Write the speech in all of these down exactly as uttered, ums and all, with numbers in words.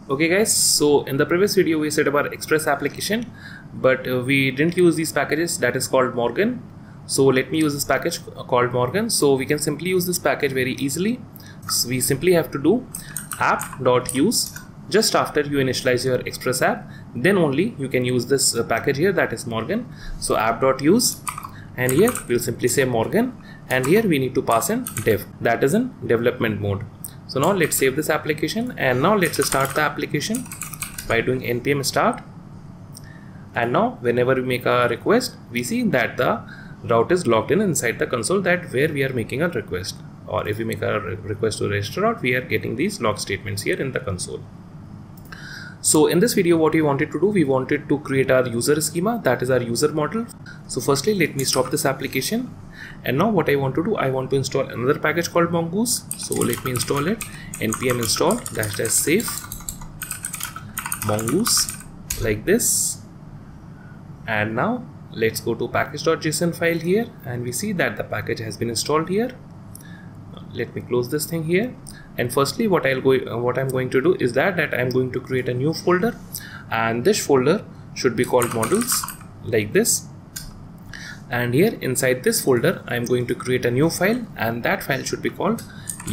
Okay guys, so in the previous video we set up our Express application, but uh, we didn't use these packages that is called Morgan. So let me use this package called Morgan. So we can simply use this package very easily. So we simply have to do app.use just after you initialize your Express app, then only you can use this uh, package here, that is Morgan. So app.use, and here we'll simply say Morgan, and here we need to pass in dev, that is in development mode. So now let's save this application, and now let's start the application by doing npm start. And now whenever we make a request, we see that the route is logged in inside the console, that where we are making a request, or if we make a re request to register route, we are getting these log statements here in the console. So in this video, what we wanted to do, we wanted to create our user schema, that is our user model. So firstly, let me stop this application. And now what I want to do, I want to install another package called Mongoose. So let me install it, npm install dash dash safe Mongoose, like this. And now let's go to package.json file here, and we see that the package has been installed here. Let me close this thing here. And firstly, what I'll go, uh, what I'm going to do is that that I'm going to create a new folder, and this folder should be called models, like this. And here inside this folder, I'm going to create a new file, and that file should be called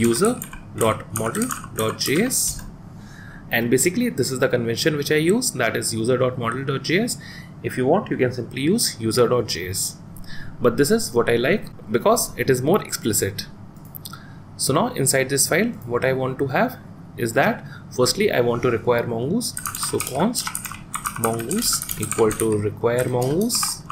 user.model.js. And basically, this is the convention which I use, that is user.model.js. If you want, you can simply use user.js. But this is what I like because it is more explicit. So now inside this file, what I want to have is that firstly I want to require Mongoose. So const Mongoose equal to require Mongoose.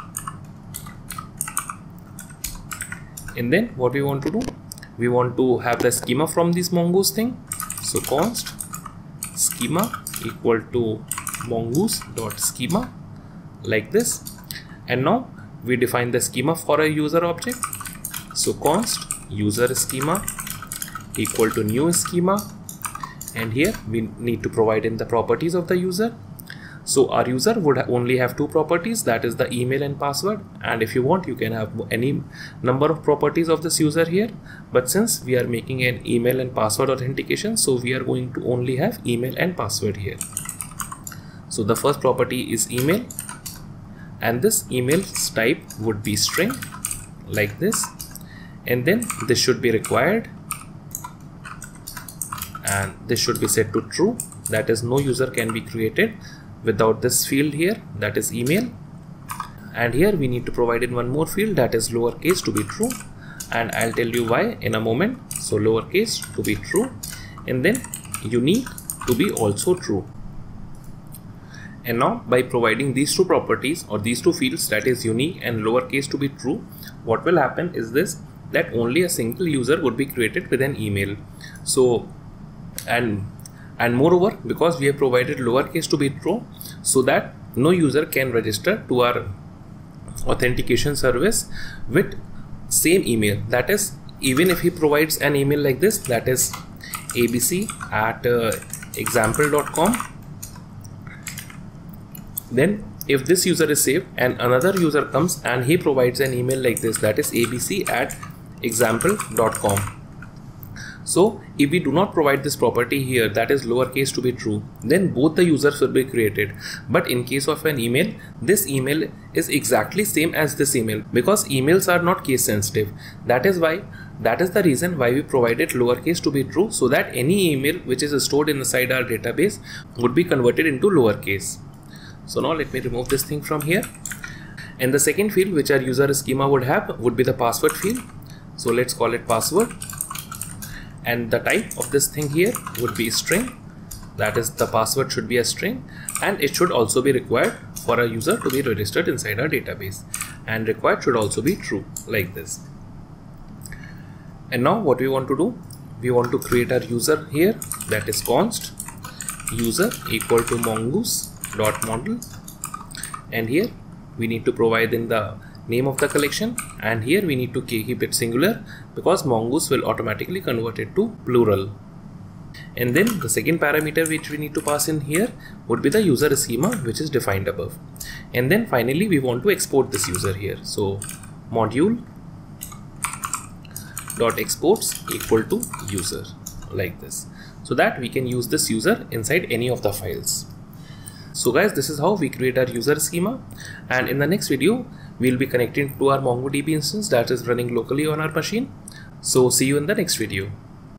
And then what we want to do, we want to have the schema from this Mongoose thing. So const schema equal to Mongoose dot schema, like this. And now we define the schema for a user object. So const user schema equal to new schema, and here we need to provide in the properties of the user. So our user would only have two properties, that is the email and password, and if you want, you can have any number of properties of this user here, but since we are making an email and password authentication, so we are going to only have email and password here. So the first property is email, and this email's type would be string, like this. And then this should be required, and this should be set to true, that is no user can be created without this field here, that is email. And here we need to provide in one more field, that is lowercase to be true, and I'll tell you why in a moment. So lowercase to be true, and then unique to be also true. And now by providing these two properties or these two fields, that is unique and lowercase to be true, what will happen is this, that only a single user would be created with an email. So and and moreover, because we have provided lowercase to be true, so that no user can register to our authentication service with same email, that is even if he provides an email like this, that is abc at uh, example dot com, then if this user is saved and another user comes and he provides an email like this, that is abc at example dot com. So if we do not provide this property here, that is lowercase to be true, then both the users will be created. But in case of an email, this email is exactly same as this email, because emails are not case sensitive. That is why, that is the reason why we provided lowercase to be true, so that any email which is stored inside our database would be converted into lowercase. So now let me remove this thing from here. And the second field which our user schema would have would be the password field. So let's call it password. And the type of this thing here would be string, that is the password should be a string, and it should also be required for a user to be registered inside our database, and required should also be true, like this. And now what we want to do, we want to create our user here, that is const user equal to mongoose dot model, and here we need to provide in the name of the collection, and here we need to keep it singular because Mongoose will automatically convert it to plural. And then the second parameter which we need to pass in here would be the user schema, which is defined above. And then finally we want to export this user here. So module dot exports equal to user, like this. so that we can use this user inside any of the files. So guys, this is how we create our user schema, and in the next video we'll be connecting to our MongoDB instance that is running locally on our machine. So see you in the next video.